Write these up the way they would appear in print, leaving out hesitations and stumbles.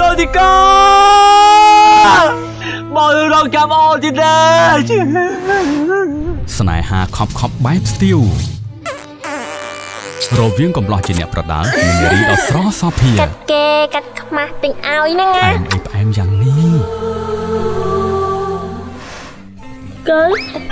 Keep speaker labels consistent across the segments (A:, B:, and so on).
A: ទីកបងរងចាំអូនទៀតណាស្នេហាខប់បែបស្ទៀវរវាងកំឡោះជាអ្នកប្រដាល់និងនារីដ៏ស្រស់សោភាកាត់គេកាត់ខ្មាស់ទិញឲ្យហ្នឹងណាផ្អែមយ៉ាងនេះកើ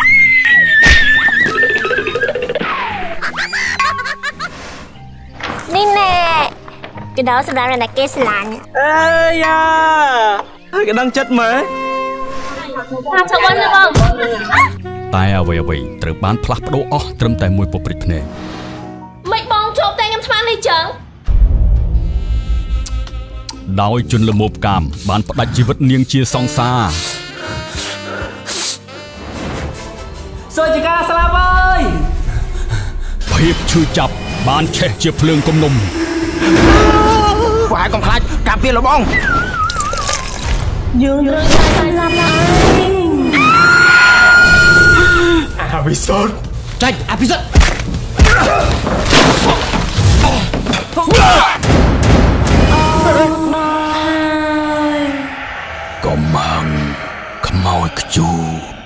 A: នេះណែគេដល់សម្រាប់អ្នកគេស្រឡាញ់អេយ៉ាហើយគេដឹងចិត្តមើលថាចង់ណាបងតែអ្វីត្រូវបានផ្លាស់ប្ដូរអស់ត្រឹមតែមួយពព្រិចភ្នែកមិនបងជួបតែខ្ញុំស្មាននេះចឹងដោយជនល្មមកាមបានផ្ដាច់ជីវិតនាងជាសង្សារសុជាការស្លាប់អើយភាពឈឺចាប់បានឆេះជាភ្លើងគំនុំវាយកុំខ្លាចការពារលបងយើងត្រូវតែស្លាប់ហើយអភិសុទ្ធចាច់អភិសុទ្ធកំងខ្មោចខ្ជូ